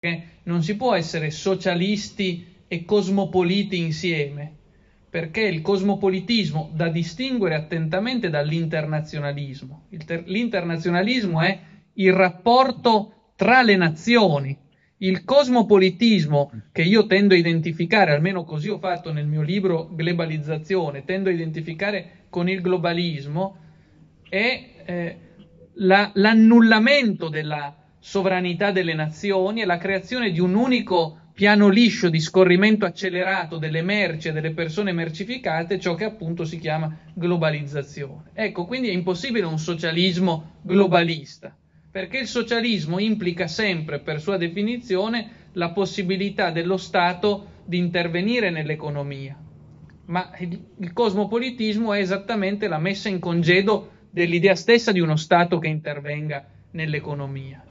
Non si può essere socialisti e cosmopoliti insieme, perché il cosmopolitismo da distinguere attentamente dall'internazionalismo. L'internazionalismo è il rapporto tra le nazioni. Il cosmopolitismo, che io tendo a identificare, almeno così ho fatto nel mio libro Globalizzazione, tendo a identificare con il globalismo, è l'annullamento della sovranità delle nazioni e la creazione di un unico piano liscio di scorrimento accelerato delle merci e delle persone mercificate, ciò che appunto si chiama globalizzazione. Ecco, quindi è impossibile un socialismo globalista, perché il socialismo implica sempre, per sua definizione, la possibilità dello Stato di intervenire nell'economia. Ma il cosmopolitismo è esattamente la messa in congedo dell'idea stessa di uno Stato che intervenga nell'economia.